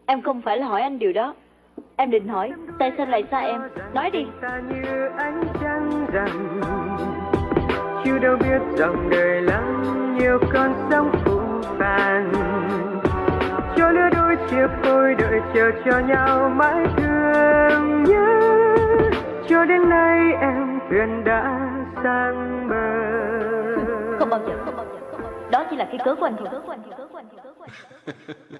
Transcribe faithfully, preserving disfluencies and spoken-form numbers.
Em không phải là hỏi anh điều đó. Em định hỏi tại sao lại xa em. Nói đi. Như ánh trăng rằng chưa đâu biết rằng đời lắm nhiều con sóng phũ phàng, cho lứa đôi chia phôi đợi chờ cho nhau mãi thương nhớ, cho đến nay em thuyền đã sang bờ. Không bao giờ, không bao giờ, không bao giờ. Đó chỉ là cái cớ của anh thôi.